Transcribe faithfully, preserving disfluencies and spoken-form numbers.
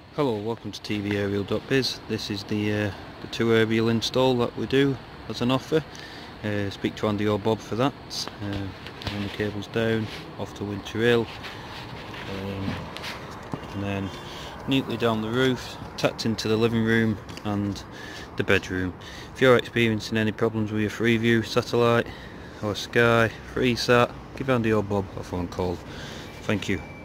Hello, welcome to T V aerial dot biz. This is the uh, the two aerial install that we do as an offer. Uh, speak to Andy or Bob for that. Uh, run the cables down, off to Winter Hill, um, and then neatly down the roof, tacked into the living room and the bedroom. If you're experiencing any problems with your Freeview satellite or Sky, FreeSat, give Andy or Bob a phone call. Thank you.